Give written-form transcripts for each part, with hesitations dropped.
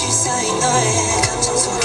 빛이 쌓인 너의 감정 속에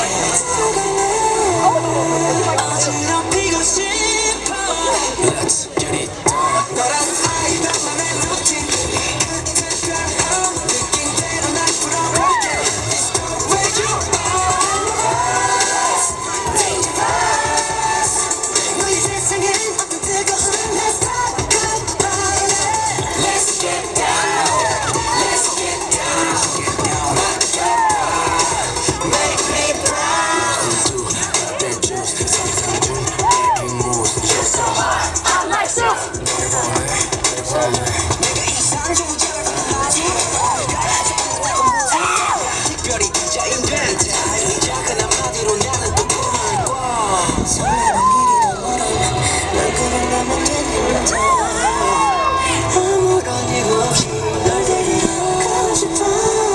어지럽히고 싶어. Let's get it done. 너란 아이 너만의 루틴 끝에 변함 느낀 대로 날 풀어볼게. It's the way you are. Dangerous. 너의 세상엔 어떤 뜨거운 Let's talk about it. Let's get down. Let's get down. My God, make me proud. That juice, something to making moves. You're so hot. I like so. 내가 이상한 조작을 하지. 특별히 디자인 된 타입. 작은 한마디로 나는 또 꿈을 꿔. 설레는 일이 더 멀어. 난 그냥 나만 되는데 아무런 이유 없이 널 데리러 가고 싶어.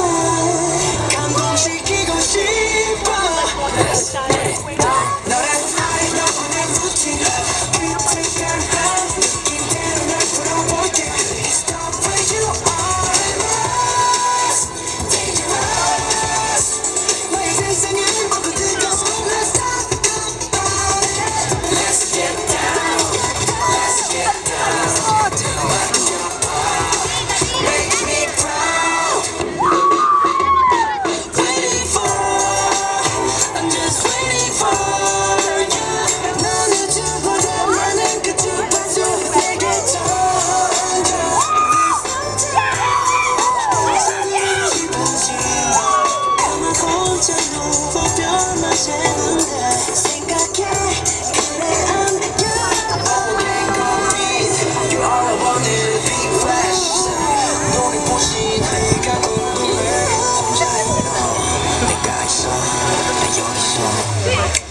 감동시키고 싶어. Let's get it done. 너란 아이 너만의 루틴 이렇게 변한 느낀 대로 날 풀어볼게. It's the way you are. Dangerous. 너의 세상엔 어떤 뜨거운 Let's talk about it. Let's get down. Let's get down. Make me proud. Waiting for, I'm just waiting for you. 너는 주보다 많은 그 주파수 내게 던져. 사랑하고 싶어지. 나만 혼자 누워 뼈만 새는데 생각해. 그래 I'm you are I wanted big flash. 너를 보신 하얘가 궁금해. 혼자 내가 있어 나 여기 있어.